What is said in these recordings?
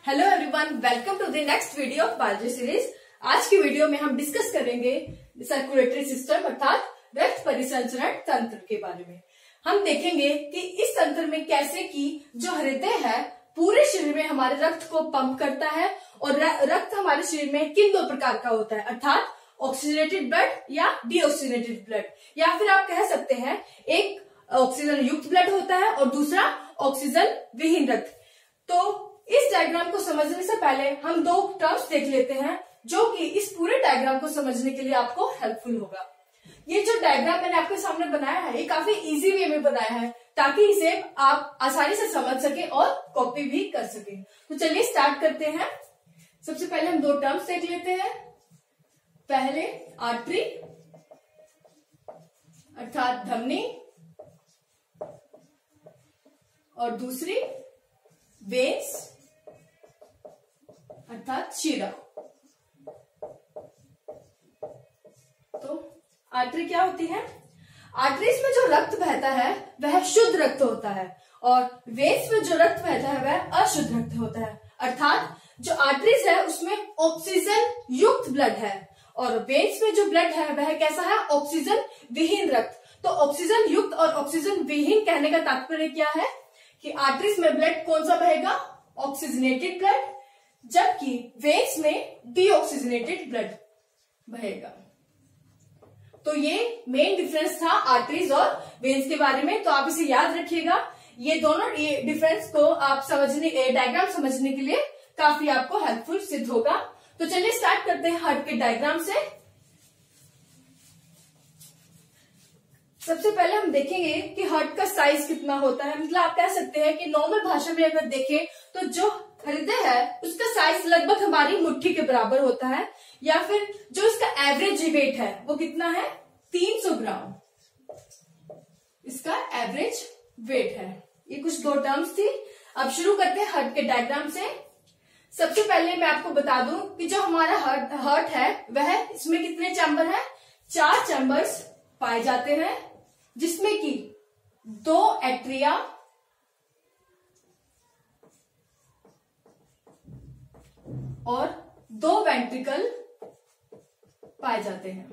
Hello everyone, welcome to the next video of biology series. आज की video में हम डिस्कस करेंगे सर्कुलेटरी सिस्टम अर्थात रक्त परिसंचरण तंत्र के बारे में। हम देखेंगे कि इस तंत्र में कैसे कि जो हृदय है पूरे शरीर में हमारे रक्त को पंप करता है और रक्त हमारे शरीर में किन दो प्रकार का होता है अर्थात ऑक्सीजनेटेड ब्लड या डीऑक्सीजनेटेड ब्लड, या फिर आप कह सकते हैं एक ऑक्सीजन युक्त ब्लड होता है और दूसरा ऑक्सीजन विहीन रक्त। तो इस डायग्राम को समझने से पहले हम दो टर्म्स देख लेते हैं जो कि इस पूरे डायग्राम को समझने के लिए आपको हेल्पफुल होगा। ये जो डायग्राम मैंने आपके सामने बनाया है ये काफी इजी वे में बनाया है ताकि इसे आप आसानी से समझ सके और कॉपी भी कर सके। तो चलिए स्टार्ट करते हैं। सबसे पहले हम दो टर्म्स देख लेते हैं। पहले आर्टरी अर्थात धमनी और दूसरी वेन्स अर्थात शिरा। तो आर्टरी क्या होती है? आर्टरीज में जो रक्त बहता है वह शुद्ध रक्त होता है और वेन्स में जो रक्त बहता है वह अशुद्ध रक्त होता है। अर्थात जो आर्टरीज है उसमें ऑक्सीजन युक्त ब्लड है और वेन्स में जो ब्लड है वह कैसा है? ऑक्सीजन विहीन रक्त। तो ऑक्सीजन युक्त और ऑक्सीजन विहीन कहने का तात्पर्य क्या है कि आर्टरीज में ब्लड कौन सा बहेगा? ऑक्सीजनेटेड ब्लड, जबकि वेन्स में डीऑक्सीजनेटेड ब्लड बहेगा। तो ये मेन डिफरेंस था आर्टरीज और वेन्स के बारे में। तो आप इसे याद रखिएगा। ये दोनों डिफरेंस को आप समझने डायग्राम समझने के लिए काफी आपको हेल्पफुल सिद्ध होगा। तो चलिए स्टार्ट करते हैं हार्ट के डायग्राम से। सबसे पहले हम देखेंगे कि हार्ट का साइज कितना होता है। मतलब आप कह सकते हैं कि नॉर्मल भाषा में अगर देखें तो जो हृदय है उसका साइज लगभग हमारी मुट्ठी के बराबर होता है, या फिर जो इसका एवरेज वेट है वो कितना है? 300 ग्राम इसका एवरेज वेट है। ये कुछ दो टर्म्स थी। अब शुरू करते हैं हार्ट के डायग्राम से। सबसे पहले मैं आपको बता दूं कि जो हमारा हार्ट है वह इसमें कितने चैम्बर है? 4 चैम्बर्स पाए जाते हैं, जिसमें कि 2 एट्रिया और 2 वेंट्रिकल पाए जाते हैं।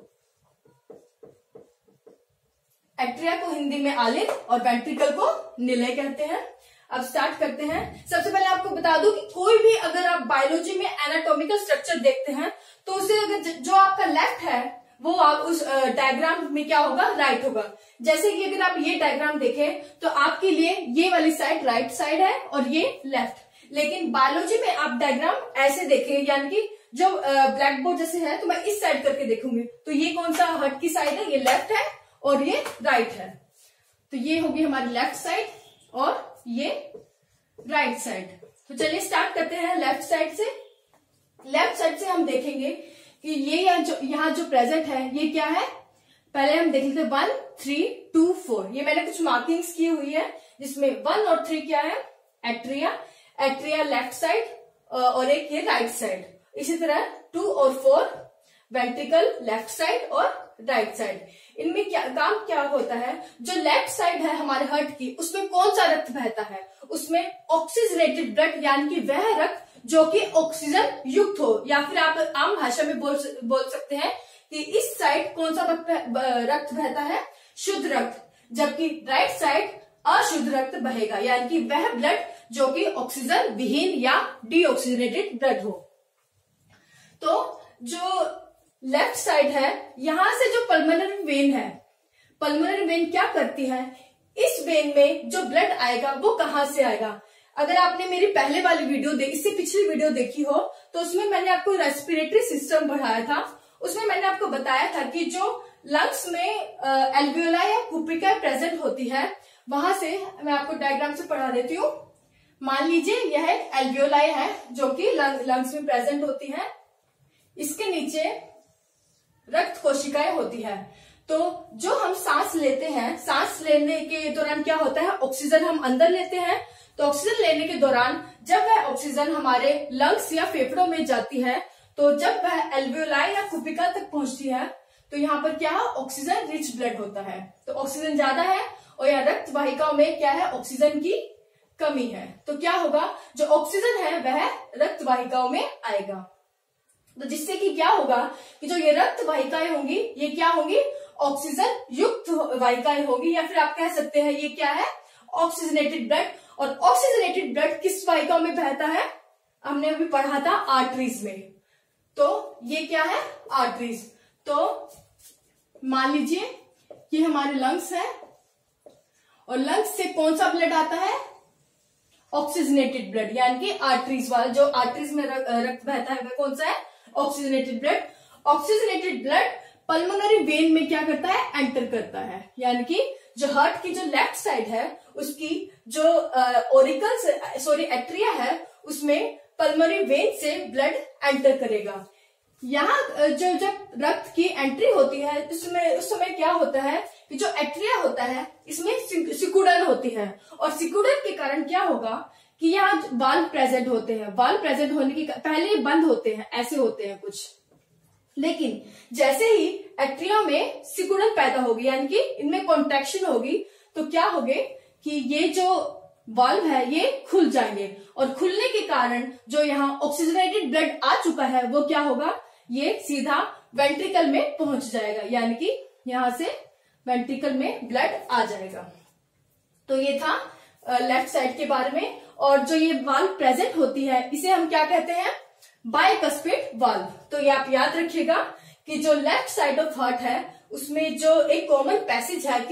एट्रिया को हिंदी में आलिन और वेंट्रिकल को निलय कहते हैं। अब स्टार्ट करते हैं। सबसे पहले आपको बता दूं कि कोई भी अगर आप बायोलॉजी में एनाटॉमिकल स्ट्रक्चर देखते हैं तो उसे अगर जो आपका लेफ्ट है वो आप उस डायग्राम में क्या होगा? राइट होगा। जैसे कि अगर आप ये डायग्राम देखें तो आपके लिए ये वाली साइड राइट साइड है और ये लेफ्ट। लेकिन बायोलॉजी में आप डायग्राम ऐसे देखें, यानी कि जो ब्लैक बोर्ड जैसे है तो मैं इस साइड करके देखूंगी तो ये कौन सा हार्ट की साइड है? ये लेफ्ट है और ये राइट है। तो ये होगी हमारी लेफ्ट साइड और ये राइट साइड। तो चलिए स्टार्ट करते हैं लेफ्ट साइड से। लेफ्ट साइड से हम देखेंगे कि ये यहाँ जो प्रेजेंट है ये क्या है? पहले हम देख लेते हैं 1, 3, 2, 4। ये मैंने कुछ मार्किंग्स की हुई है जिसमें 1 और 3 क्या है? एट्रिया लेफ्ट साइड और एक ये राइट साइड। इसी तरह 2 और 4 वेंट्रिकल लेफ्ट साइड और राइट साइड। इनमें काम क्या होता है? जो लेफ्ट साइड है हमारे हार्ट की उसमें कौन सा रक्त बहता है? उसमें ऑक्सीजनेटेड ब्लड, यानी कि वह रक्त जो कि ऑक्सीजन युक्त हो, या फिर आप आम भाषा में बोल सकते हैं कि इस साइड कौन सा रक्त बहता है? शुद्ध रक्त, जबकि राइट साइड अशुद्ध रक्त बहेगा, यानी कि वह ब्लड जो कि ऑक्सीजन विहीन या डीऑक्सीजनेटेड ब्लड हो। तो जो लेफ्ट साइड है यहां से जो पल्मोनरी वेन है, पल्मोनरी वेन क्या करती है? इस वेन में जो ब्लड आएगा वो कहां से आएगा? अगर आपने मेरी पहले वाली वीडियो इससे पिछली वीडियो देखी हो तो उसमें मैंने आपको रेस्पिरेटरी सिस्टम पढ़ाया था। उसमें मैंने आपको बताया था कि जो लंग्स में एल्वियोलाई या कुप्रिका प्रेजेंट होती है वहां से, मैं आपको डायग्राम से पढ़ा देती हूँ। मान लीजिए यह एक एल्वियोलाई है जो कि लंग्स में प्रेजेंट होती है। इसके नीचे रक्त कोशिकाएं होती है। तो जो हम सांस लेते हैं, सांस लेने के दौरान क्या होता है? ऑक्सीजन हम अंदर लेते हैं। तो ऑक्सीजन लेने के दौरान जब वह ऑक्सीजन हमारे लंग्स या फेफड़ों में जाती है तो जब वह एल्वियोलाई या कुप्रिका तक पहुंचती है तो यहाँ पर क्या है? ऑक्सीजन रिच ब्लड होता है। तो ऑक्सीजन ज्यादा है और यहाँ रक्त वाहिकाओं में क्या है? ऑक्सीजन की कमी है, तो क्या होगा, जो ऑक्सीजन है वह रक्त वाहिकाओं में आएगा। तो जिससे कि क्या होगा कि जो ये रक्त वाहिकाएं होंगी ये क्या होंगी, ऑक्सीजन युक्त वाहिकाएं होंगी, या फिर आप कह सकते हैं ये क्या है, ऑक्सीजनेटेड ब्लड। और ऑक्सीजनेटेड ब्लड किस वाहिकाओं में बहता है, हमने अभी पढ़ा था आर्टरीज में, तो ये क्या है, आर्टरीज। तो मान लीजिए ये हमारे लंग्स है और लंग्स से कौन सा ब्लड आता है, ऑक्सीजनेटेड ब्लड, यानी कि आर्टरीज वाला, जो आर्टरीज में रक्त बहता है वह कौन सा है, oxygenated blood. Oxygenated blood pulmonary vein में क्या करता है, एंटर करता है, यानी कि जो हार्ट की जो लेफ्ट साइड है उसकी जो एट्रिया है उसमें पल्मोनरी वेन से ब्लड एंटर करेगा। यहाँ जो जब रक्त की एंट्री होती है उस समय क्या होता है कि जो एट्रिया होता है इसमें सिकुड़न होती है, और सिकुड़न के कारण क्या होगा कि यहाँ वाल्व प्रेजेंट होते हैं, वाल्व प्रेजेंट होने के पहले बंद होते हैं, ऐसे होते हैं कुछ, लेकिन जैसे ही एट्रिया में सिकुड़न पैदा होगी यानी कि इनमें कॉन्ट्रैक्शन होगी, तो क्या होगे कि ये जो वाल्व है ये खुल जाएंगे, और खुलने के कारण जो यहाँ ऑक्सीजनेटेड ब्लड आ चुका है वो क्या होगा, ये सीधा वेंट्रिकल में पहुंच जाएगा, यानी कि यहां से वेंट्रिकल में ब्लड आ जाएगा। तो ये था लेफ्ट साइड के बारे में। और जो ये वाल्व प्रेजेंट होती है इसे हम क्या कहते हैं, बाइकस्पिड वाल्व। तो ये आप याद रखिएगा कि जो लेफ्ट साइड ऑफ हार्ट है उसमें जो एक कॉमन पैसेज है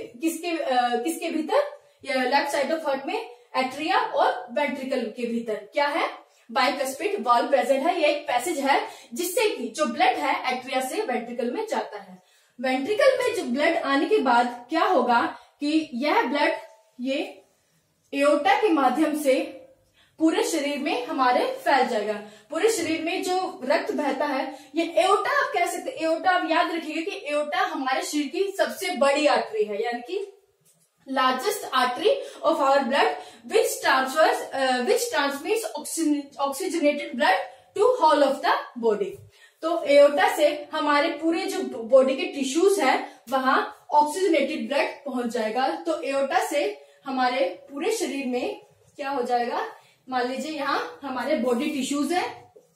किसके भीतर, लेफ्ट साइड ऑफ हार्ट में एट्रिया और वेंट्रिकल के भीतर क्या है, बाइकस्पिड वाल्व प्रेजेंट है। ये एक पैसेज है जिससे कि जो ब्लड है एट्रिया से वेंट्रिकल में जाता है। वेंट्रिकल में जो ब्लड आने के बाद क्या होगा कि यह ब्लड ये एओर्टा के माध्यम से पूरे शरीर में हमारे फैल जाएगा। पूरे शरीर में जो रक्त बहता है ये एओर्टा आप कह सकते हैं, एओर्टा आप याद रखिएगा कि एओर्टा हमारे शरीर की सबसे बड़ी आर्टरी है, यानी कि largest artery of our blood which transmits oxygenated blood to whole of the body। तो एओर्टा से हमारे पूरे जो बॉडी के टिश्यूज है वहां ऑक्सीजनेटेड ब्लड पहुंच जाएगा। तो एओर्टा से हमारे पूरे शरीर में क्या हो जाएगा, मान लीजिए यहाँ हमारे बॉडी टिश्यूज है,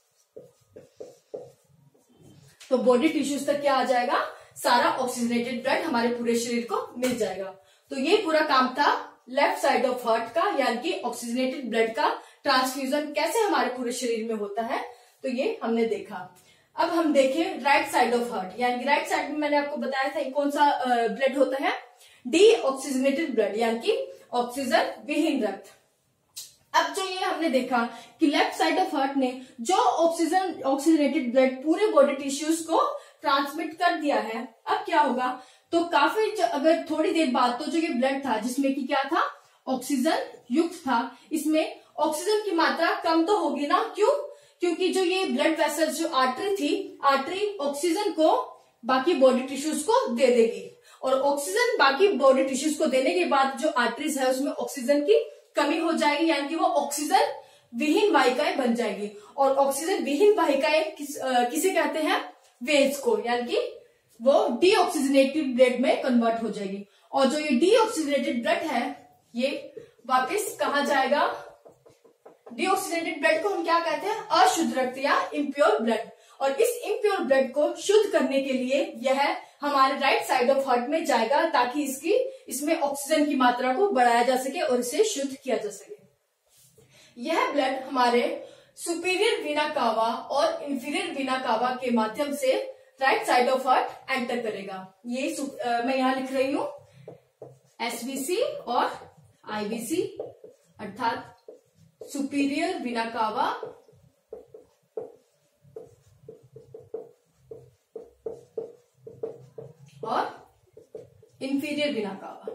तो बॉडी टिश्यूज तक क्या आ जाएगा, सारा ऑक्सीजनेटेड ब्लड हमारे पूरे शरीर को मिल जाएगा। तो ये पूरा काम था लेफ्ट साइड ऑफ हार्ट का, यानी कि ऑक्सीजनेटेड ब्लड का ट्रांसफ्यूजन कैसे हमारे पूरे शरीर में होता है, तो ये हमने देखा। अब हम देखें राइट साइड ऑफ हार्ट, यानी कि राइट साइड में मैंने आपको बताया था कौन सा ब्लड होता है, डी ऑक्सीजनेटेड ब्लड, यानी कि ऑक्सीजन विहीन रक्त। अब जो ये हमने देखा कि लेफ्ट साइड ऑफ हार्ट ने जो ऑक्सीजनेटेड ब्लड पूरे बॉडी टिश्यूज को ट्रांसमिट कर दिया है, अब क्या होगा, तो काफी अगर थोड़ी देर बाद तो जो ये ब्लड था जिसमें कि क्या था, ऑक्सीजन युक्त था, इसमें ऑक्सीजन की मात्रा कम तो होगी ना, क्यों, क्योंकि जो ये ब्लड वेसल जो आर्टरी थी, आर्टरी ऑक्सीजन को बाकी बॉडी टिश्यूज को दे देगी, और ऑक्सीजन बाकी बॉडी टिश्यूज को देने के बाद जो आर्टरीज है उसमें ऑक्सीजन की कमी हो जाएगी, यानी कि वो ऑक्सीजन विहीन वाहिकाएं बन जाएगी। और ऑक्सीजन विहीन वाहिकाएं किसे कहते हैं, वेन्स को, यानी कि वो डीऑक्सीजनेटेड ब्लड में कन्वर्ट हो जाएगी। और जो ये डीऑक्सीजनेटेड ब्लड है ये वापस कहा जाएगा, डीऑक्सीजनेटेड ब्लड को हम क्या कहते हैं, अशुद्ध रक्त या इम्प्योर ब्लड। और इस इम्प्योर ब्लड को शुद्ध करने के लिए यह हमारे राइट साइड ऑफ हार्ट में जाएगा, ताकि इसमें ऑक्सीजन की मात्रा को बढ़ाया जा सके और इसे शुद्ध किया जा सके। यह ब्लड हमारे सुपीरियर वीना कावा और इंफीरियर वीना कावा के माध्यम से right side of heart enter करेगा। ये मैं यहां लिख रही हूं एसवीसी और आईवीसी, अर्थात सुपीरियर वीना कावा और इंफीरियर वीना कावा।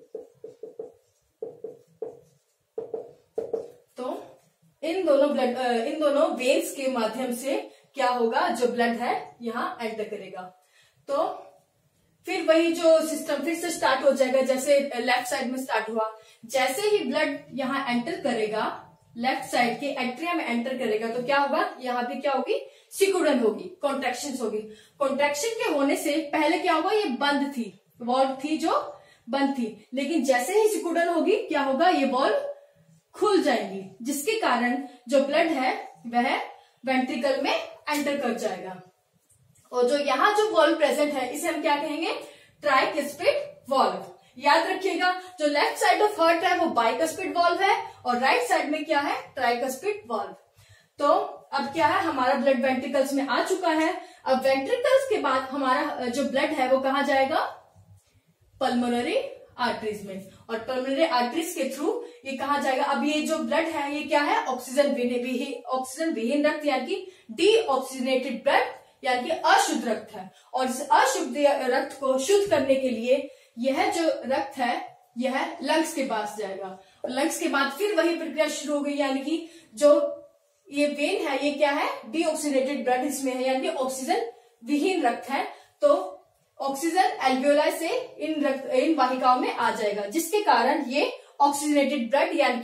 तो इन दोनों वेन्स के माध्यम से क्या होगा, जो ब्लड है यहाँ एंटर करेगा। तो फिर वही जो सिस्टम फिर से स्टार्ट हो जाएगा, जैसे लेफ्ट साइड में स्टार्ट हुआ, जैसे ही ब्लड यहाँ एंटर करेगा, लेफ्ट साइड के एट्रिया में एंटर करेगा, तो क्या होगा, यहाँ पे क्या होगी, सिकुड़न होगी, कॉन्ट्रैक्शन होगी। कॉन्ट्रैक्शन के होने से पहले क्या होगा, ये बंद थी, वॉल्व थी जो बंद थी, लेकिन जैसे ही सिकुड़न होगी क्या होगा, ये वॉल्व खुल जाएंगी, जिसके कारण जो ब्लड है वह वेंट्रिकल में एंटर कर जाएगा। और जो यहाँ जो वॉल्व प्रेजेंट है इसे हम क्या कहेंगे, ट्राइकस्पिड वॉल्व। याद रखिएगा, जो लेफ्ट साइड ऑफ हार्ट है वो बाइकस्पिड वॉल्व है और राइट साइड में क्या है, ट्राइकस्पिड वॉल्व। तो अब क्या है, हमारा ब्लड वेंट्रिकल्स में आ चुका है। अब वेंट्रिकल्स के बाद हमारा जो ब्लड है वो कहाँ जाएगा, पल्मोनरी आर्टरीज में, और पल्मोनरी आर्टरीज के थ्रू ये कहा जाएगा। अब ये जो ब्लड है ये क्या है, ऑक्सीजन विहीन रक्त यानी कि डीऑक्सीजनेटेड ब्लड यानी कि अशुद्ध रक्त है। और इस अशुद्ध रक्त को शुद्ध करने के लिए यह जो रक्त है यह लंग्स के पास जाएगा। लंग्स के बाद फिर वही प्रक्रिया शुरू हो गई, यानी कि जो ये वेन है ये क्या है, डीऑक्सीजनेटेड ब्लड इसमें है यानी कि ऑक्सीजन विहीन रक्त है। तो ऑक्सीजन एल्वियोलाई से इन वाहिकाओं में आ जाएगा, जिसके कारण ये ऑक्सीजनेटेड ब्लड यानी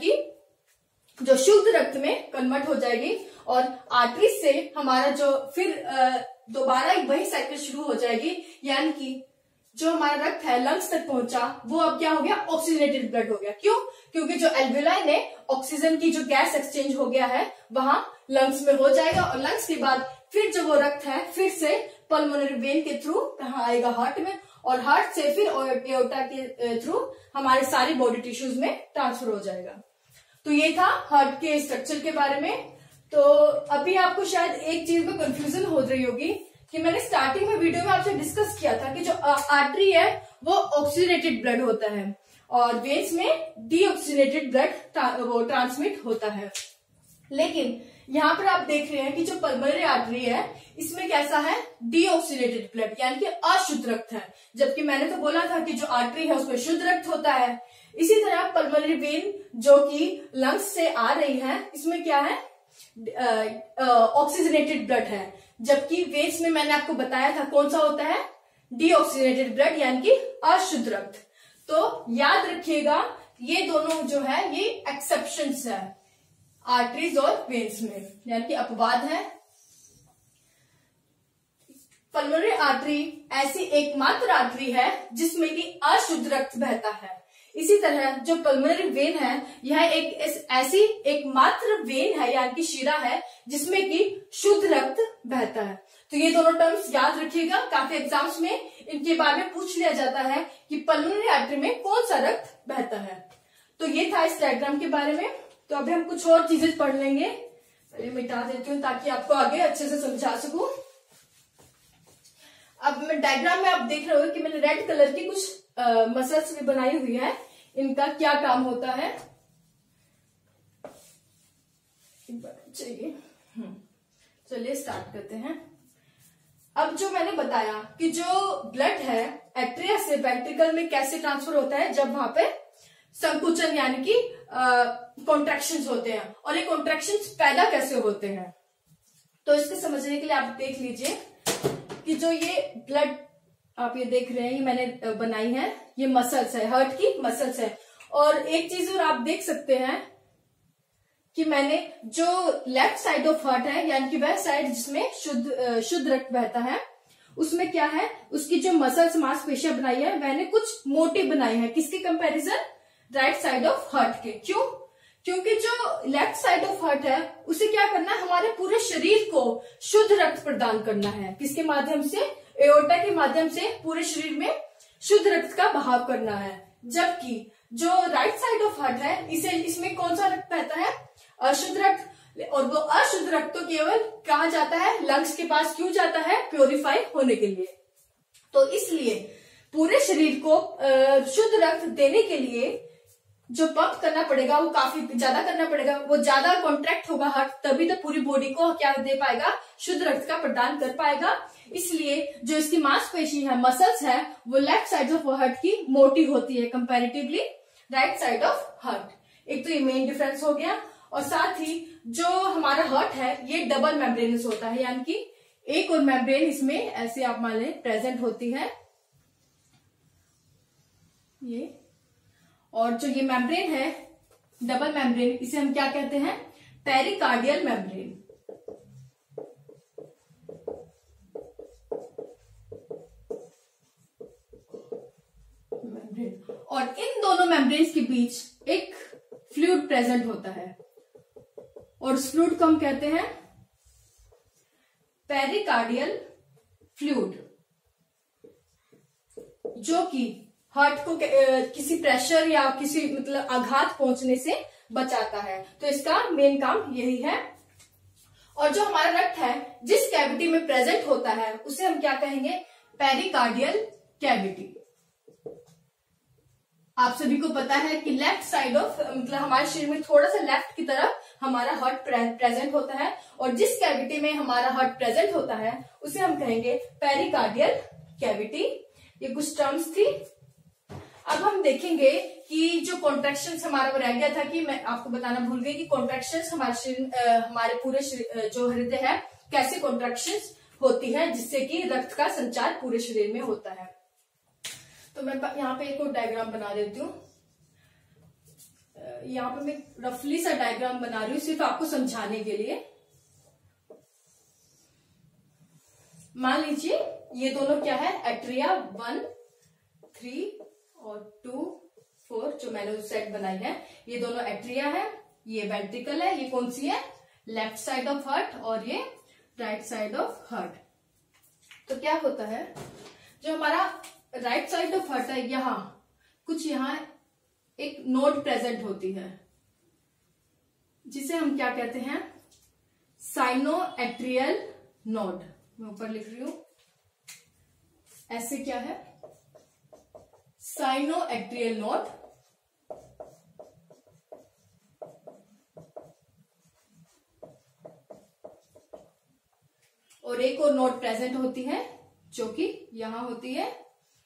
कि जो शुद्ध रक्त में कन्वर्ट हो जाएगी। और आर्टरी से हमारा जो फिर दोबारा वही साइकिल शुरू हो जाएगी, यानी कि जो हमारा रक्त है लंग्स तक पहुंचा वो अब क्या हो गया, ऑक्सीजनेटेड ब्लड हो गया। क्यों, क्योंकि जो एल्वियोलाई ने ऑक्सीजन की जो गैस एक्सचेंज हो गया है वहां लंग्स में हो जाएगा, और लंग्स के बाद फिर जो वो रक्त है फिर से पल्मोनरी वेन के थ्रू कहाँ आएगा, हार्ट में, और हार्ट से फिर एओर्टा के थ्रू हमारे सारी बॉडी टिश्यूज में ट्रांसफर हो जाएगा। तो ये था हार्ट के स्ट्रक्चर के बारे में। तो अभी आपको शायद एक चीज में कंफ्यूजन हो रही होगी कि मैंने स्टार्टिंग में वीडियो में आपसे डिस्कस किया था कि जो आर्टरी है वो ऑक्सीजनेटेड ब्लड होता है और वेन्स में डीऑक्सीजनेटेड ब्लड वो ट्रांसमिट होता है। लेकिन यहाँ पर आप देख रहे हैं कि जो पल्मोनरी आर्टरी है इसमें कैसा है, डीऑक्सीजनेटेड ब्लड यानी कि अशुद्ध रक्त है, जबकि मैंने तो बोला था कि जो आर्टरी है उसमें शुद्ध रक्त होता है। इसी तरह पल्मोनरी वेन जो कि लंग्स से आ रही है इसमें क्या है, ऑक्सीजनेटेड ब्लड है, जबकि वेन्स में मैंने आपको बताया था कौन सा होता है, डीऑक्सीजनेटेड ब्लड यानी कि अशुद्ध रक्त। तो याद रखिएगा ये दोनों जो है ये एक्सेप्शंस है आर्टरीज और वेन्स में, यानी कि अपवाद है। पल्मोनरी आर्टरी ऐसी एकमात्र आर्टरी है जिसमें कि अशुद्ध रक्त बहता है। इसी तरह जो पल्मोनरी वेन है यह एक ऐसी एकमात्र वेन है यानी कि शिरा है जिसमें कि शुद्ध रक्त बहता है। तो ये दोनों टर्म्स याद रखिएगा, काफी एग्जाम्स में इनके बारे में पूछ लिया जाता है कि पल्मोनरी आर्टरी में कौन सा रक्त बहता है। तो ये था इस डायग्राम के बारे में। तो अभी हम कुछ और चीजें पढ़ लेंगे, पहले मिटा देती हूँ ताकि आपको आगे अच्छे से समझा सकूं। अब मैं डायग्राम में आप देख रहे हो कि मैंने रेड कलर की कुछ मसल्स भी बनाई हुई है, इनका क्या काम होता है चाहिए। चलिए स्टार्ट करते हैं। अब जो मैंने बताया कि जो ब्लड है एट्रिया से वेंट्रिकल में कैसे ट्रांसफर होता है, जब वहां पे संकुचन यानी कि कॉन्ट्रैक्शंस होते हैं, और ये कॉन्ट्रैक्शंस पैदा कैसे होते हैं। तो इसको समझने के लिए आप देख लीजिए कि जो ये ब्लड आप ये देख रहे हैं ये मैंने बनाई है, ये मसल्स है, हार्ट की मसल्स है। और एक चीज और आप देख सकते हैं कि मैंने जो लेफ्ट साइड ऑफ हार्ट है यानी कि वह साइड जिसमें शुद्ध रक्त बहता है उसमें क्या है, उसकी जो मसल्स मांसपेशियां बनाई है मैंने कुछ मोटी बनाई है, किसके comparison, right side of heart के। क्यों, क्योंकि जो लेफ्ट साइड ऑफ हार्ट है उसे क्या करना है, हमारे पूरे शरीर को शुद्ध रक्त प्रदान करना है, किसके माध्यम से, एओर्टा के माध्यम से पूरे शरीर में शुद्ध रक्त का बहाव करना है। जबकि जो राइट साइड ऑफ हार्ट है इसमें कौन सा रक्त बहता है, अशुद्ध रक्त, और वो अशुद्ध रक्त तो केवल कहा जाता है, लंग्स के पास क्यों जाता है, प्योरीफाई होने के लिए। तो इसलिए पूरे शरीर को शुद्ध रक्त देने के लिए जो पंप करना पड़ेगा वो काफी ज्यादा करना पड़ेगा, वो ज्यादा कॉन्ट्रैक्ट होगा हार्ट, तभी तो पूरी बॉडी को क्या दे पाएगा, शुद्ध रक्त का प्रदान कर पाएगा। इसलिए जो इसकी मांसपेशी है, मसल्स है, वो लेफ्ट साइड ऑफ हार्ट की मोटी होती है comparatively right side of heart. एक तो ये मेन डिफरेंस हो गया। और साथ ही जो हमारा हार्ट है ये डबल मेम्ब्रेनस होता है, यानी कि एक और मेम्ब्रेन इसमें ऐसे आप मान लें प्रेजेंट होती है ये, और जो ये मेम्ब्रेन है डबल मेम्ब्रेन इसे हम क्या कहते हैं, पेरिकार्डियल मेम्ब्रेन। और इन दोनों मेम्ब्रेन्स के बीच एक फ्लूइड प्रेजेंट होता है, और उस फ्लूइड को हम कहते हैं पेरिकार्डियल फ्लूइड, जो कि हार्ट को किसी प्रेशर या किसी मतलब आघात पहुंचने से बचाता है। तो इसका मेन काम यही है। और जो हमारा रक्त है जिस कैविटी में प्रेजेंट होता है उसे हम क्या कहेंगे, पेरिकार्डियल कैविटी। आप सभी को पता है कि लेफ्ट साइड ऑफ मतलब हमारे शरीर में थोड़ा सा लेफ्ट की तरफ हमारा हार्ट प्रेजेंट होता है, और जिस कैविटी में हमारा हार्ट प्रेजेंट होता है उसे हम कहेंगे पेरिकार्डियल कैविटी। ये कुछ टर्म्स थी। अब हम देखेंगे कि जो कॉन्ट्रैक्शंस हमारा वो रह गया था, कि मैं आपको बताना भूल गई कि कॉन्ट्रैक्शंस हमारे शरीर हमारे पूरे शरीर जो हृदय है कैसे कॉन्ट्रैक्शंस होती है जिससे कि रक्त का संचार पूरे शरीर में होता है। तो मैं यहाँ पे एक और डायग्राम बना देती हूँ। यहाँ पे मैं रफली सा डायग्राम बना रही हूँ सिर्फ आपको समझाने के लिए। मान लीजिए ये दोनों क्या है, एट्रिया 1, 3 और 2, 4 जो मैंने सेट बनाई है, ये दोनों एट्रिया है, ये वेंट्रिकल है, ये कौन सी है, लेफ्ट साइड ऑफ हार्ट, और ये राइट साइड ऑफ हार्ट। तो क्या होता है, जो हमारा राइट साइड ऑफ हार्ट है, यहाँ एक नोड प्रेजेंट होती है जिसे हम क्या कहते हैं, साइनोएट्रियल नोड। मैं ऊपर लिख रही हूं, ऐसे क्या है, साइनोएट्रियल नोड। और एक और नोड प्रेजेंट होती है जो कि यहां होती है,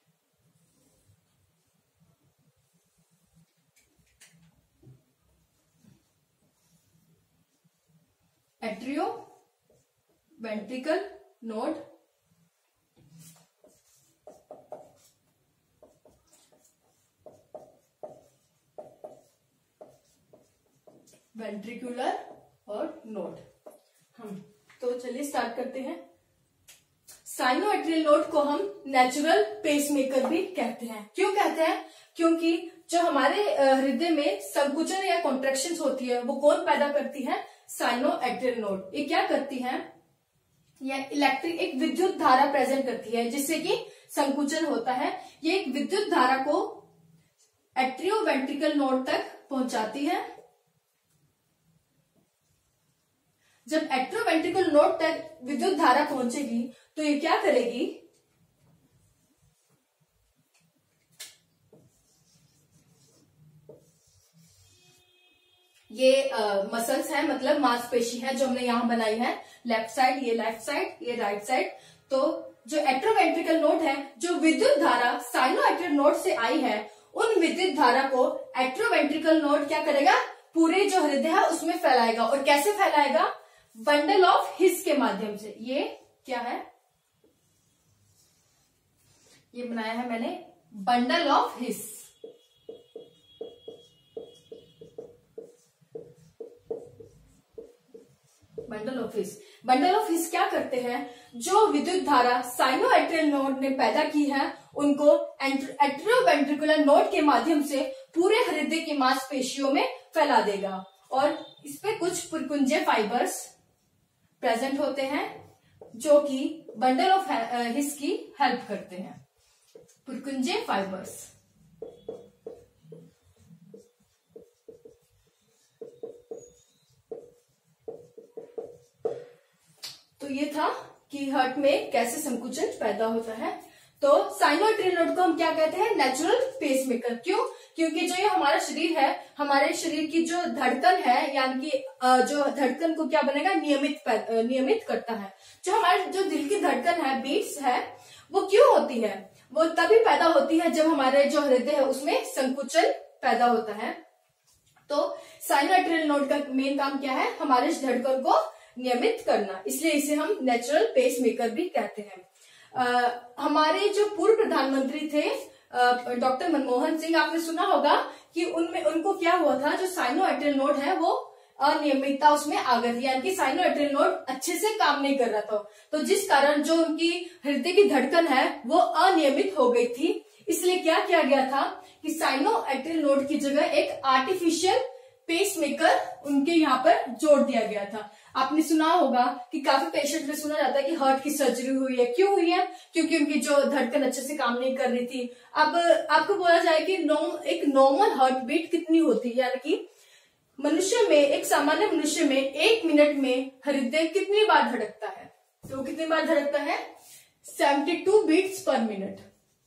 एट्रियो वेंट्रिकल नोड। वेंट्रिकुलर और नोड। तो चलिए स्टार्ट करते हैं। साइनोएट्रियल नोड को हम नेचुरल पेसमेकर भी कहते हैं। क्यों कहते हैं, क्योंकि जो हमारे हृदय में संकुचन या कॉन्ट्रैक्शंस होती है वो कौन पैदा करती है, साइनोएट्रियल नोड। ये क्या करती है, या इलेक्ट्रिक एक विद्युत धारा प्रेजेंट करती है जिससे कि संकुचन होता है। ये एक विद्युत धारा को एट्रियोवेंट्रिकल नोड तक पहुंचाती है। जब एट्रियोवेंट्रिकल नोड तक विद्युत धारा पहुंचेगी तो ये क्या करेगी, ये मसल्स है, मतलब मांसपेशी है जो हमने यहां बनाई है, लेफ्ट साइड, ये लेफ्ट साइड, ये राइट साइड। तो जो एट्रियोवेंट्रिकल नोड है, जो विद्युत धारा साइनोएट्रियल नोड से आई है, उन विद्युत धारा को एट्रियोवेंट्रिकल नोड क्या करेगा, पूरे जो हृदय है उसमें फैलाएगा। और कैसे फैलाएगा, बंडल ऑफ हिस के माध्यम से। ये क्या है, ये बनाया है मैंने, bundle of His. Bundle of His, bundle of His क्या करते हैं, जो विद्युत धारा साइनोएट्रियल नोड ने पैदा की है उनको एट्रियोवेंट्रिकुलर नोड के माध्यम से पूरे हृदय की मांसपेशियों में फैला देगा। और इस पे कुछ पुरकुंजे फाइबर्स प्रेजेंट होते हैं जो कि बंडल ऑफ हिस की हेल्प करते हैं, पुरकुंजे फाइबर्स। तो ये था कि हार्ट में कैसे संकुचन पैदा होता है। तो साइनोएट्रियल नोड को हम क्या कहते हैं, नेचुरल पेसमेकर। क्यों, क्योंकि जो ये हमारा शरीर है, हमारे शरीर की जो धड़कन है, यानी कि जो धड़कन को क्या बनेगा, नियमित करता है। जो हमारे जो दिल की धड़कन है, बीट्स है, वो क्यों होती है, वो तभी पैदा होती है जब हमारे जो हृदय है उसमें संकुचन पैदा होता है। तो साइनोएट्रियल नोड का मेन काम क्या है, हमारे इस धड़कन को नियमित करना, इसलिए इसे हम नेचुरल पेसमेकर भी कहते हैं। हमारे जो पूर्व प्रधानमंत्री थे डॉक्टर मनमोहन सिंह, आपने सुना होगा कि उनको क्या हुआ था, जो साइनोएट्रियल नोड है वो अनियमितता उसमें आ गई थी, यानी कि साइनोएट्रियल नोड अच्छे से काम नहीं कर रहा था। तो जिस कारण जो उनकी हृदय की धड़कन है वो अनियमित हो गई थी। इसलिए क्या किया गया था कि साइनोएट्रियल नोड की जगह एक आर्टिफिशियल पेस मेकर उनके यहाँ पर जोड़ दिया गया था। आपने सुना होगा कि काफी पेशेंट में सुना जाता है कि हार्ट की सर्जरी हुई है। क्यों हुई है? क्योंकि उनकी जो धड़कन अच्छे से काम नहीं कर रही थी। अब आपको बोला जाए कि एक नॉर्मल हार्ट बीट कितनी होती है, यानी कि मनुष्य में, एक सामान्य मनुष्य में 1 मिनट में हृदय कितनी बार धड़कता है? तो कितनी बार धड़कता है? 72 बीट्स पर मिनट।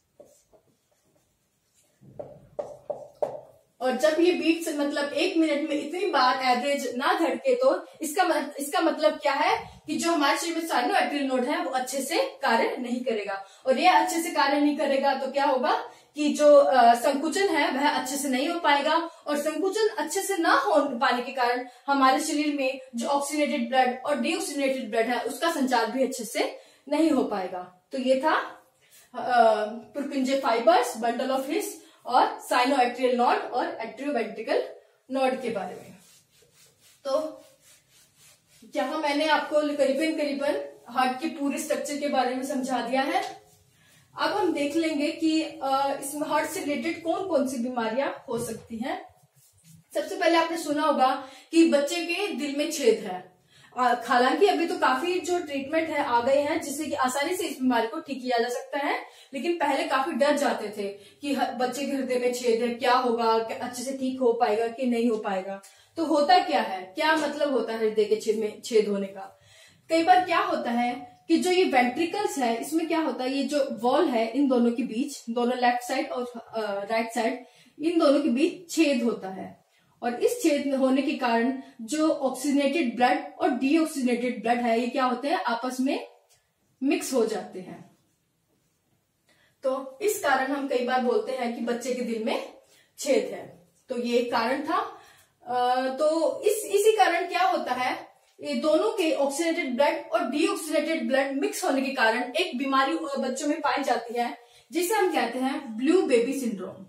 और जब ये बीट्स मतलब 1 मिनट में इतनी बार एवरेज ना धड़के तो इसका मतलब क्या है कि जो हमारे शरीर में साइनो आर्टरियल नोड है वो अच्छे से कार्य नहीं करेगा। और ये अच्छे से कार्य नहीं करेगा तो क्या होगा कि जो संकुचन है वह अच्छे से नहीं हो पाएगा। और संकुचन अच्छे से ना हो पाने के कारण हमारे शरीर में जो ऑक्सीजनेटेड ब्लड और डीऑक्सीजनेटेड ब्लड है उसका संचार भी अच्छे से नहीं हो पाएगा। तो ये था Purkinje fibres, bundle of His और साइनो आर्टरियल नोड और एट्रियोवेंट्रिकल नोड के बारे में। तो यहां मैंने आपको करीबन हार्ट के पूरे स्ट्रक्चर के बारे में समझा दिया है। अब हम देख लेंगे कि इसमें हार्ट से रिलेटेड कौन कौन सी बीमारियां हो सकती हैं। सबसे पहले आपने सुना होगा कि बच्चे के दिल में छेद है। हालांकि अभी तो काफी जो ट्रीटमेंट है आ गए हैं जिससे कि आसानी से इस बीमारी को ठीक किया जा सकता है, लेकिन पहले काफी डर जाते थे कि बच्चे के हृदय में छेद है, क्या होगा, अच्छे से ठीक हो पाएगा कि नहीं हो पाएगा। तो होता क्या है, क्या मतलब होता है हृदय के छेद होने का? कई बार क्या होता है कि जो ये वेंट्रिकल्स है इसमें क्या होता है, ये जो वॉल है इन दोनों के बीच, दोनों लेफ्ट साइड और राइट साइड, इन दोनों के बीच छेद होता है। और इस छेद होने के कारण जो ऑक्सीजनेटेड ब्लड और डीऑक्सीजनेटेड ब्लड है ये क्या होते हैं, आपस में मिक्स हो जाते हैं। तो इस कारण हम कई बार बोलते हैं कि बच्चे के दिल में छेद है। तो ये एक कारण था। तो इसी कारण क्या होता है, ये दोनों के ऑक्सीजनेटेड ब्लड और डीऑक्सीजनेटेड ब्लड मिक्स होने के कारण एक बीमारी बच्चों में पाई जाती है जिसे हम कहते हैं ब्लू बेबी सिंड्रोम।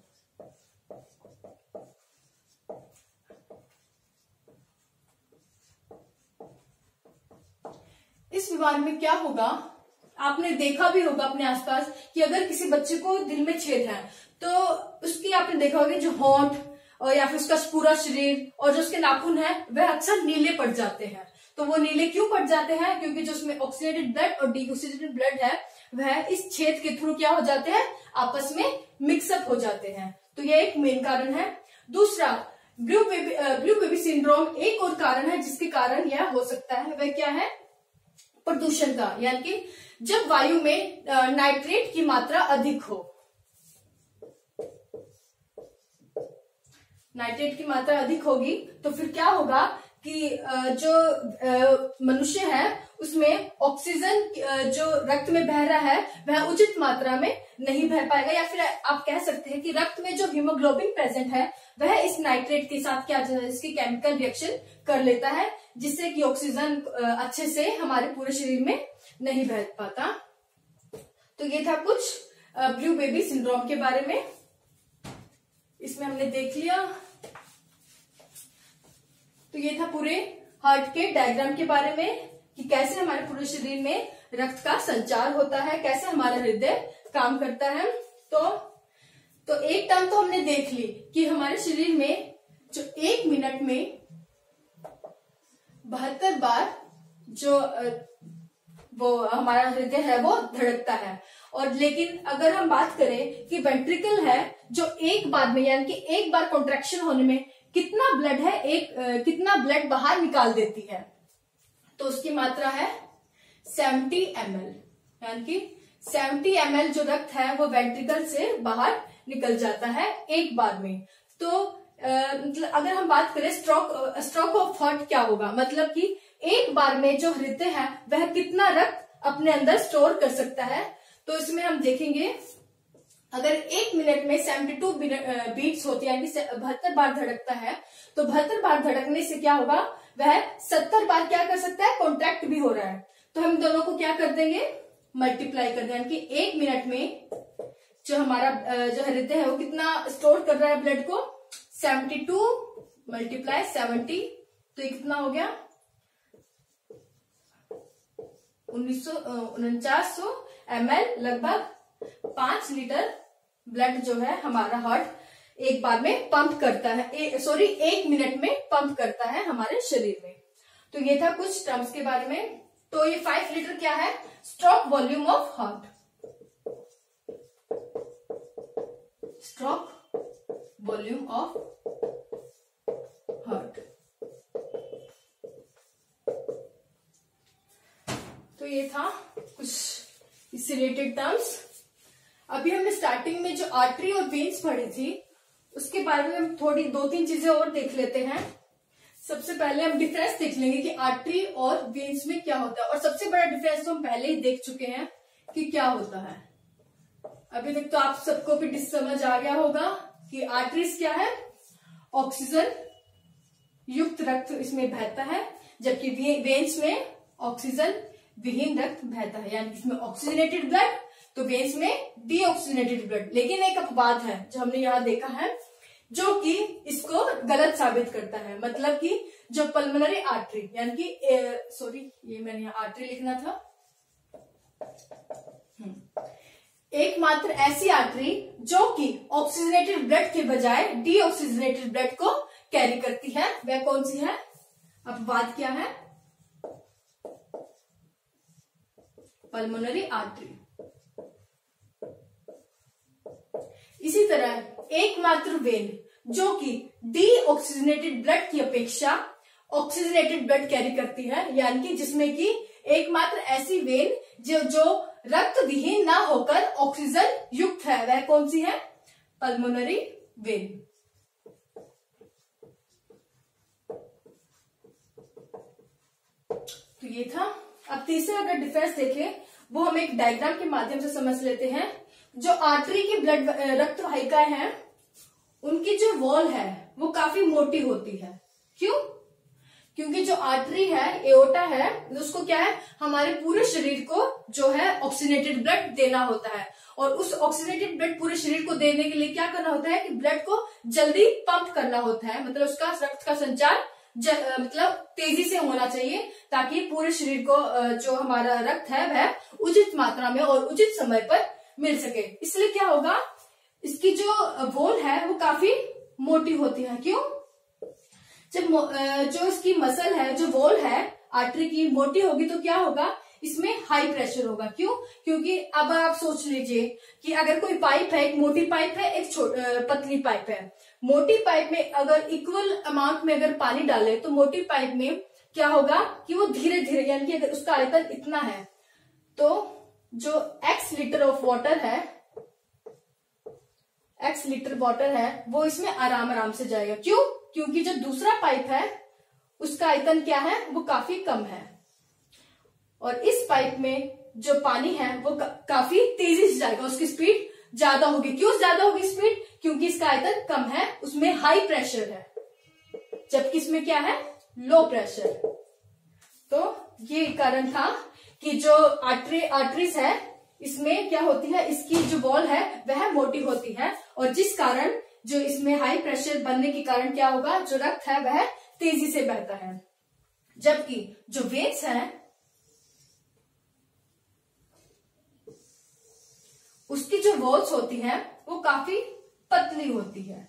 इस बीमारी में क्या होगा, आपने देखा भी होगा अपने आसपास कि अगर किसी बच्चे को दिल में छेद है तो उसकी आपने देखा होगा जो होंठ और या फिर उसका पूरा शरीर और जो उसके नाखून है वह अक्सर नीले पड़ जाते हैं। तो वो नीले क्यों पड़ जाते हैं? क्योंकि जो उसमें ऑक्सीजनेटेड ब्लड और डीऑक्सीजनेटेड ब्लड है वह इस छेद के थ्रू क्या हो जाते हैं, आपस में मिक्सअप हो जाते हैं। तो यह एक मेन कारण है। दूसरा, ब्लू बेबी सिंड्रोम एक और कारण है जिसके कारण यह हो सकता है, वह क्या है, प्रदूषण का। यानी कि जब वायु में नाइट्रेट की मात्रा अधिक हो, नाइट्रेट की मात्रा अधिक होगी तो फिर क्या होगा कि जो मनुष्य है उसमें ऑक्सीजन जो रक्त में बह रहा है वह उचित मात्रा में नहीं बह पाएगा, या फिर आप कह सकते हैं कि रक्त में जो हीमोग्लोबिन प्रेजेंट है वह इस नाइट्रेट के साथ क्या इसकी केमिकल रिएक्शन कर लेता है जिससे कि ऑक्सीजन अच्छे से हमारे पूरे शरीर में नहीं बह पाता। तो ये था कुछ ब्लू बेबी सिंड्रोम के बारे में, इसमें हमने देख लिया। तो ये था पूरे हार्ट के डायग्राम के बारे में कि कैसे हमारे पूरे शरीर में रक्त का संचार होता है, कैसे हमारा हृदय काम करता है। तो एक टर्म तो हमने देख ली कि हमारे शरीर में जो 1 मिनट में 72 बार जो वो हमारा हृदय है वो धड़कता है। और लेकिन अगर हम बात करें कि वेंट्रिकल है जो एक बार में, यानी कि एक बार कॉन्ट्रैक्शन होने में कितना ब्लड है, कितना ब्लड बाहर निकाल देती है, तो उसकी मात्रा है 70 ml। यानी कि 70 ml जो रक्त है वो वेंट्रिकल से बाहर निकल जाता है एक बार में। तो मतलब अगर हम बात करें स्ट्रोक ऑफ हार्ट क्या होगा, मतलब कि एक बार में जो हृदय है वह कितना रक्त अपने अंदर स्टोर कर सकता है। तो इसमें हम देखेंगे अगर 1 मिनट में 72 बीट्स होती है, यानी 72 बार धड़कता है, तो 72 बार धड़कने से क्या होगा, वह 70 बार क्या कर सकता है, कॉन्ट्रैक्ट भी हो रहा है। तो हम दोनों को क्या कर देंगे, मल्टीप्लाई कर देंगे, यानी कि 1 मिनट में जो हमारा जो हृदय है वो कितना स्टोर कर रहा है ब्लड को, 72 मल्टीप्लाई 70, तो ये कितना हो गया 4900 ml, लगभग 5 लीटर ब्लड जो है हमारा हार्ट एक बार में पंप करता है, 1 मिनट में पंप करता है हमारे शरीर में। तो ये था कुछ टर्म्स के बारे में। तो ये 5 लीटर क्या है? Stroke volume of heart, stroke volume of heart. तो ये था कुछ इससे रिलेटेड टर्म्स। अभी हमने स्टार्टिंग में जो आर्टरी और वेन्स पढ़ी थी उसके बारे में हम थोड़ी 2-3 चीजें और देख लेते हैं। सबसे पहले हम डिफरेंस देख लेंगे कि आर्टरी और वेन्स में क्या होता है, और सबसे बड़ा डिफरेंस तो हम पहले ही देख चुके हैं कि क्या होता है। अभी तक तो आप सबको भी समझ आ गया होगा कि आर्टरीज क्या है, ऑक्सीजन युक्त रक्त इसमें बहता है, जबकि वेन्स में ऑक्सीजन विहीन रक्त बहता है, यानी इसमें ऑक्सीजनेटेड ब्लड तो वेन्स में डीऑक्सीजनेटेड ब्लड। लेकिन एक अपवाद है जो हमने यहाँ देखा है जो कि इसको गलत साबित करता है। मतलब कि जो पल्मोनरी आर्टरी यानी कि ये मैंने यहाँ आर्टरी लिखना था, एकमात्र ऐसी आर्टरी जो कि ऑक्सीजनेटेड ब्लड के बजाय डीऑक्सीजनेटेड ब्लड को कैरी करती है, वह कौन सी है? अपवाद क्या है? Pulmonary artery. इसी तरह एकमात्र वेन जो कि डीऑक्सीजनेटेड ब्लड की अपेक्षा ऑक्सीजनेटेड ब्लड कैरी करती है, यानी कि जिसमें कि एकमात्र ऐसी वेन जो रक्त विहीन ना होकर ऑक्सीजन युक्त है, वह कौन सी है? Pulmonary vein. तो ये था। अब तीसरा अगर डिफरेंस देखें वो हम एक डायग्राम के माध्यम से समझ लेते हैं। जो आर्टरी की ब्लड रक्त वाहिकाएं हैं उनकी जो वॉल है वो काफी मोटी होती है। क्यों? क्योंकि जो आर्टरी है, एओर्टा है, उसको क्या है, हमारे पूरे शरीर को जो है ऑक्सीजनेटेड ब्लड देना होता है, और उस ऑक्सीजनेटेड ब्लड पूरे शरीर को देने के लिए क्या करना होता है कि ब्लड को जल्दी पंप करना होता है। मतलब उसका रक्त का संचार मतलब तेजी से होना चाहिए ताकि पूरे शरीर को जो हमारा रक्त है वह उचित मात्रा में और उचित समय पर मिल सके। इसलिए क्या होगा, इसकी जो वॉल है वो काफी मोटी होती है। क्यों? जब जो इसकी मसल है, जो वॉल है आर्टरी की मोटी होगी तो क्या होगा, इसमें हाई प्रेशर होगा। क्यों? क्योंकि अब आप सोच लीजिए कि अगर कोई पाइप है, एक मोटी पाइप है, एक पतली पाइप है। मोटी पाइप में अगर इक्वल अमाउंट में अगर पानी डाले तो मोटी पाइप में क्या होगा कि वो धीरे धीरे, यानी कि अगर उसका आयतन इतना है तो जो x लीटर ऑफ वाटर है, x लीटर वाटर है, वो इसमें आराम आराम से जाएगा। क्यों? क्योंकि जो दूसरा पाइप है उसका आयतन क्या है, वो काफी कम है, और इस पाइप में जो पानी है वो काफी तेजी से जाएगा, उसकी स्पीड ज्यादा होगी। क्यों ज्यादा होगी स्पीड? क्योंकि इसका आयतन कम है, उसमें हाई प्रेशर है, जबकि इसमें क्या है, लो प्रेशर। तो ये कारण था कि जो आर्टरीज है इसमें क्या होती है, इसकी जो वॉल है वह मोटी होती है, और जिस कारण जो इसमें हाई प्रेशर बनने के कारण क्या होगा, जो रक्त है वह तेजी से बहता है। जबकि जो वेन्स है उसकी जो वॉल्स होती है वो काफी पतली होती है।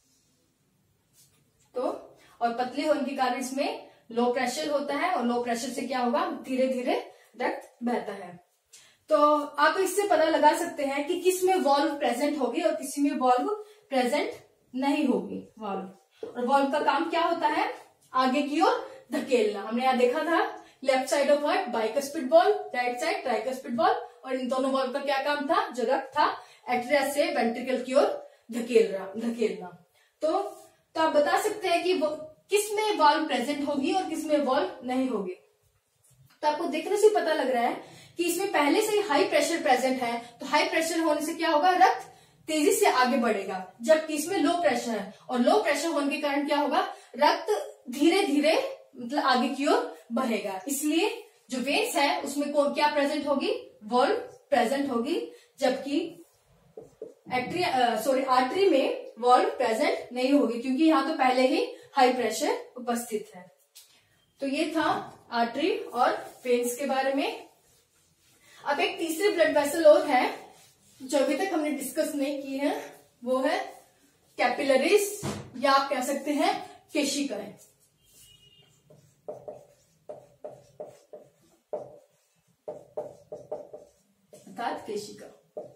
तो और पतली होने के कारण इसमें लो प्रेशर होता है, और लो प्रेशर से क्या होगा, धीरे धीरे रक्त बहता है। तो आप इससे पता लगा सकते हैं कि किस में वॉल्व प्रेजेंट होगी और किसी में वॉल्व प्रेजेंट नहीं होगी। और वॉल्व का काम क्या होता है, आगे की ओर धकेलना। हमने यहाँ देखा था left side of heart bicuspid valve, right side tricuspid valve, और इन दोनों वॉल्व का क्या काम था, जो रक्त था एट्रिया से वेंट्रिकल की ओर धकेलना। तो आप बता सकते हैं कि वो किस में वॉल्व प्रेजेंट होगी और किस में वॉल्व नहीं होगी। तो आपको देखने से पता लग रहा है कि इसमें पहले से ही हाई प्रेशर प्रेजेंट है, तो हाई प्रेशर होने से क्या होगा, रक्त तेजी से आगे बढ़ेगा, जबकि इसमें लो प्रेशर है, और लो प्रेशर होने के कारण क्या होगा, रक्त धीरे धीरे मतलब आगे की ओर बढ़ेगा। इसलिए जो वेन्स है उसमें क्या प्रेजेंट होगी, वॉल्व प्रेजेंट होगी, जबकि आर्टरी में वॉल्व प्रेजेंट नहीं होगी, क्योंकि यहाँ तो पहले ही हाई प्रेशर उपस्थित है। तो ये था आर्टरी और वेन्स के बारे में। अब एक तीसरे ब्लड वेसल और है जो अभी तक हमने डिस्कस नहीं की है, वो है कैपिलरीज या आप कह सकते हैं केशिकाएं। अर्थात केशिका।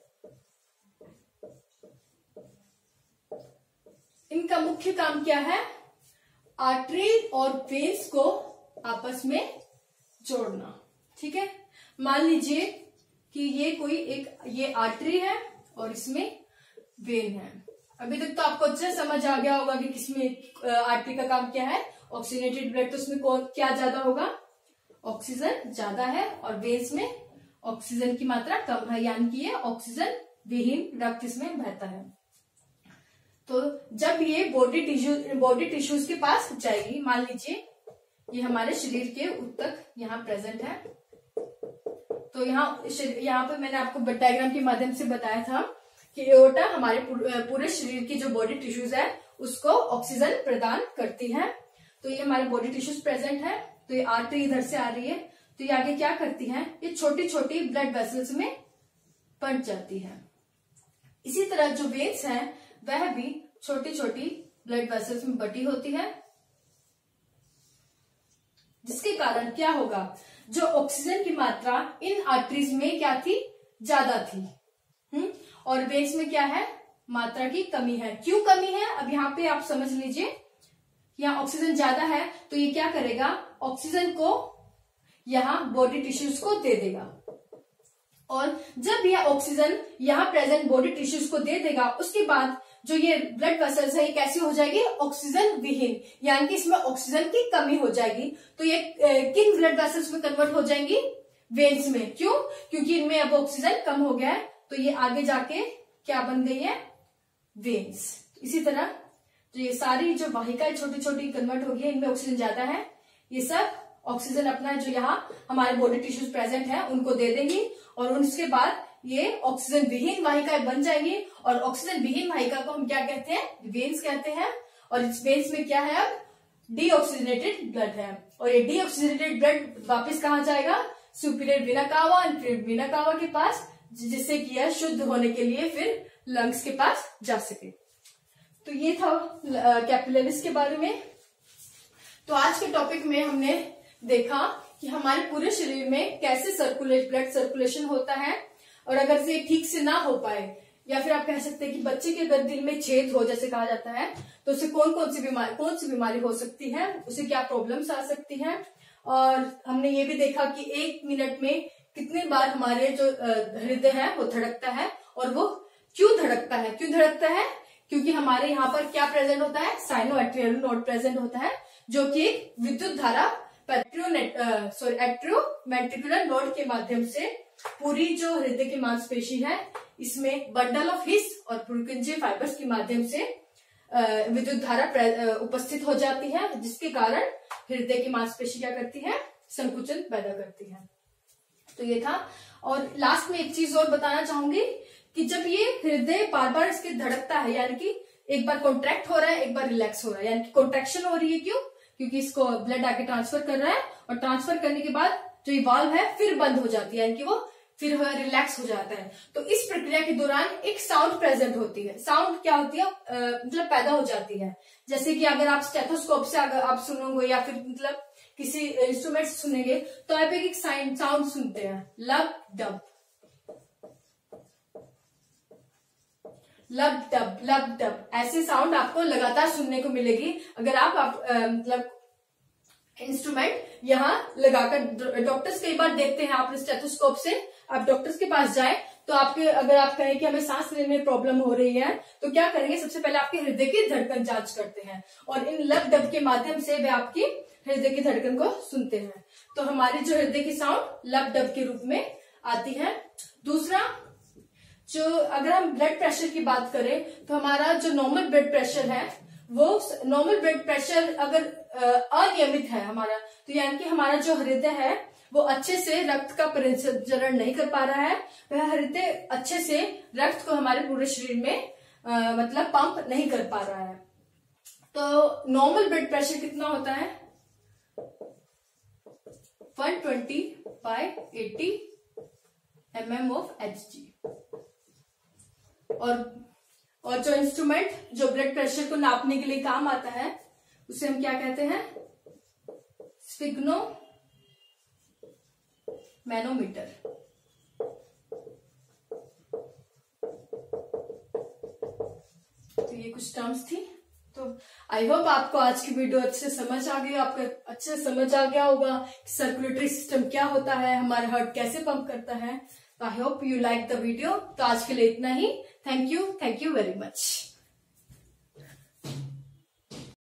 इनका मुख्य काम क्या है? आर्टरी और वेन्स को आपस में जोड़ना। ठीक है, मान लीजिए कि ये कोई ये आर्टरी है और इसमें वेन है। अभी तक तो आपको अच्छे समझ आ गया होगा कि किसमें आर्टरी का काम क्या है। ऑक्सीजनेटेड ब्लड, तो उसमें क्या ज्यादा होगा? ऑक्सीजन ज्यादा है, और वेन्स में ऑक्सीजन की मात्रा कम है, यानी कि ये ऑक्सीजन विहीन रक्त इसमें बहता है। तो जब ये बॉडी टिश्यूज के पास जाएगी, मान लीजिए ये हमारे शरीर के ऊतक यहाँ प्रेजेंट है, तो यहाँ पे मैंने आपको डायग्राम के माध्यम से बताया था कि एओर्टा हमारे पूरे शरीर की जो बॉडी टिश्यूज है उसको ऑक्सीजन प्रदान करती है। तो ये हमारे बॉडी टिश्यूज प्रेजेंट है, तो ये आर्टरी इधर से आ रही है, तो ये आगे क्या करती है? ये छोटी छोटी ब्लड वेसल्स में बंट जाती है। इसी तरह जो वेन्स है वह भी छोटी छोटी ब्लड वेसल्स में बटी होती है, जिसके कारण क्या होगा? जो ऑक्सीजन की मात्रा इन आर्टरीज में क्या थी? ज्यादा थी। और वेन्स में क्या है? मात्रा की कमी है। क्यों कमी है? अब यहाँ पे आप समझ लीजिए, यहाँ ऑक्सीजन ज्यादा है तो ये क्या करेगा? ऑक्सीजन को यहाँ बॉडी टिश्यूज को दे देगा, और जब यह ऑक्सीजन यहाँ प्रेजेंट बॉडी टिश्यूज को दे देगा, उसके बाद जो ये ब्लड वेसल्स है ये कैसी हो जाएगी? ऑक्सीजन विहीन, यानी कि इसमें ऑक्सीजन की कमी हो जाएगी। तो ये किन ब्लड वेसल्स में कन्वर्ट हो जाएंगी? वेन्स में। क्यों? क्योंकि इनमें अब ऑक्सीजन कम हो गया है, तो ये आगे जाके क्या बन गई है? वेन्स। इसी तरह जो ये सारी जो वाहिकाएं छोटी छोटी कन्वर्ट हो गई है, इनमें ऑक्सीजन ज्यादा है, ये सब ऑक्सीजन अपना जो यहाँ हमारे बॉडी टिश्यूज प्रेजेंट है उनको दे देंगी, और उसके बाद ये ऑक्सीजन विहीन वाहिकाएं बन जाएंगी, और ऑक्सीजन विहीन वाहिका को हम क्या कहते हैं? वेन्स कहते हैं। और इस वेन्स में क्या है? अब डीऑक्सीजनेटेड ब्लड है, और ये डीऑक्सीजनेटेड ब्लड वापस कहाँ जाएगा? Superior vena cava, inferior vena cava के पास, जिससे कि यह शुद्ध होने के लिए फिर लंग्स के पास जा सके। तो ये था कैपिलरीज के बारे में। तो आज के टॉपिक में हमने देखा कि हमारे पूरे शरीर में कैसे ब्लड सर्कुलेशन होता है, और अगर ये ठीक से ना हो पाए, या फिर आप कह सकते हैं कि बच्चे के अगर दिल में छेद हो, जैसे कहा जाता है, तो उसे कौन सी बीमारी हो सकती है, उसे क्या प्रॉब्लम्स आ सकती हैं। और हमने ये भी देखा कि 1 मिनट में कितनी बार हमारे जो हृदय है वो धड़कता है, और वो क्यों धड़कता है? क्योंकि हमारे यहाँ पर क्या प्रेजेंट होता है? साइनो एट्रियल नोड प्रेजेंट होता है, जो कि विद्युत धारा एट्रियोवेंट्रिकुलर नोड के माध्यम से पूरी जो हृदय की मांसपेशी है इसमें बंडल ऑफ हिस और पुरकिंजे फाइबर्स के माध्यम से विद्युत धारा उपस्थित हो जाती है, जिसके कारण हृदय की मांसपेशी क्या करती है? संकुचन पैदा करती है। तो ये था। और लास्ट में एक चीज और बताना चाहूंगी कि जब ये हृदय बार बार इसके धड़कता है, यानी कि एक बार कॉन्ट्रैक्ट हो रहा है, एक बार रिलैक्स हो रहा है, यानी कि कॉन्ट्रैक्शन हो रही है। क्यों? क्योंकि इसको ब्लड आके ट्रांसफर कर रहा है, और ट्रांसफर करने के बाद जो ये वाल्व है फिर बंद हो जाती है, यानी कि वो फिर रिलैक्स हो जाता है। तो इस प्रक्रिया के दौरान एक साउंड प्रेजेंट होती है। साउंड क्या होती है? मतलब पैदा हो जाती है। जैसे कि अगर आप स्टेथोस्कोप से अगर आप सुनोगे, या फिर मतलब किसी इंस्ट्रूमेंट से सुनेंगे, तो आप एक साउंड सुनते हैं, लब डब, लब डब, लब डब। ऐसे साउंड आपको लगातार सुनने को मिलेगी अगर आप मतलब इंस्ट्रूमेंट यहाँ लगाकर। डॉक्टर्स कई बार देखते हैं, आप स्टेथोस्कोप से आप डॉक्टर्स के पास जाए तो अगर आप कहें कि हमें सांस लेने में प्रॉब्लम हो रही है, तो क्या करेंगे? सबसे पहले आपके हृदय की धड़कन जांच करते हैं, और इन लब डब के माध्यम से वे आपकी हृदय की धड़कन को सुनते हैं। तो हमारी जो हृदय की साउंड लब डब के रूप में आती है। दूसरा, जो अगर हम ब्लड प्रेशर की बात करें, तो हमारा जो नॉर्मल ब्लड प्रेशर है, वो नॉर्मल ब्लड प्रेशर अगर अनियमित है हमारा, तो यानी कि हमारा जो हृदय है वो अच्छे से रक्त का परिसंचरण नहीं कर पा रहा है, वह हृदय अच्छे से रक्त को हमारे पूरे शरीर में मतलब पंप नहीं कर पा रहा है। तो नॉर्मल ब्लड प्रेशर कितना होता है? 120/80 mm of Hg। और और जो इंस्ट्रूमेंट जो ब्लड प्रेशर को नापने के लिए काम आता है उसे हम क्या कहते हैं? स्फिग्नोमैनोमीटर। तो ये कुछ टर्म्स थी। तो आई होप आपको आज की वीडियो अच्छे समझ आ गई, आपको अच्छे समझ आ गया होगा सर्कुलेटरी सिस्टम क्या होता है, हमारा हार्ट कैसे पंप करता है। तो I hope you like the video. तो आज के लिए इतना ही। Thank you very much.